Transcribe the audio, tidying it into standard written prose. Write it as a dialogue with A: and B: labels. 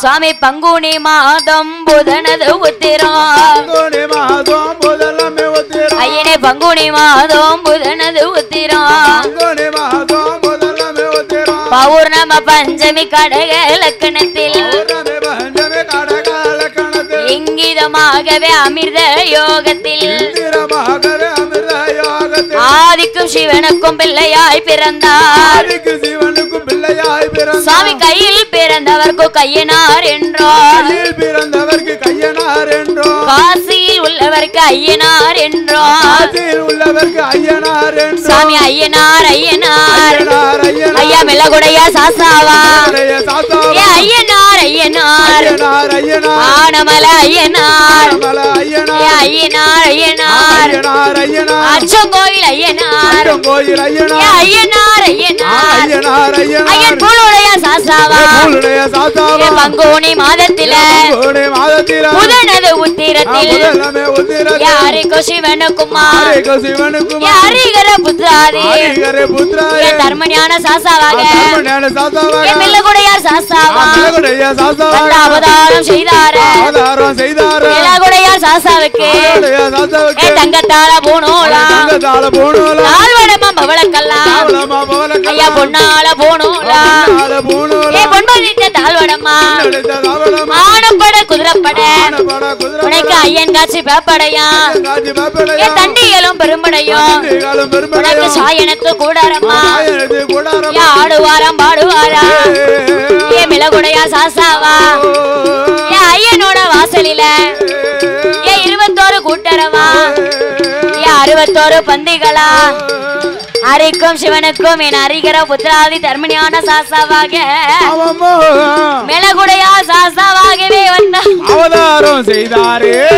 A: சுவாமி பங்குனி மாதம் புதனது உத்திரம் ஐயனே பங்குனி மாதம் புதனது உத்திரம் பௌர்ணம பஞ்சமி கடக லக்கணத்தில் இங்கிதமாகவே அமிர்த யோகத்தில் ஆதிக்கும் சிவனுக்கும் பிள்ளையாய் பிறந்தார் சுவாமி கையில் பிறந்தவர்க்கு கையனார் என்றார் காசியில் உள்ளவருக்கு ஐயனார் என்றார் சுவாமி ஐயனார் ஐயனார் ஐயா மெல்லகுடைய சாசாவா ஐயனார் ஐயனார் ஆனமல ஐயனார் ஐயனார் ஐயனார் அச்சங்கோயில் ஐயனார் ஐயனார் ஐயனார் ஐயன் பூலுடைய சாசாவா பங்குனி மாதத்தில புதனது உத்திரத்தில் யாருக்கும் சிவனுக்குமா யாரிகர புத்திராதி தர்மஞான சாசாவாக மெல்லகுடையார் சாசாவா அவதாரம் செய்தார மெல்லகுடையார் சாசாவுக்கு தங்கத்தால போனோலா தாழ்வடமா பவளக்கல்லாம் ஐயா பொன்னால போனோலா பொன்பதித்த தாழ்வடமா ஆனப்பட குதிரைப்பட உனக்கு ஐயன் காட்சி பேப்படையா தண்டிகளும் பெரும்படையும் உனக்கு சாயனத்து கூடாரம்மா ஆடுவாரம் பாடுவாரா ஏ மிளகுடையா சாசாவா ஏ ஐயனோட வாசலில ஏ 21 கூட்டரவா ஏ 61 பந்திகளா அரிக்கும் சிவனுக்கும் என் அரிகர புத்திராதி தர்மஞான சாசாவாக மிளகுடையா சாசாவாகவே வந்த
B: அவதாரம் செய்தாரே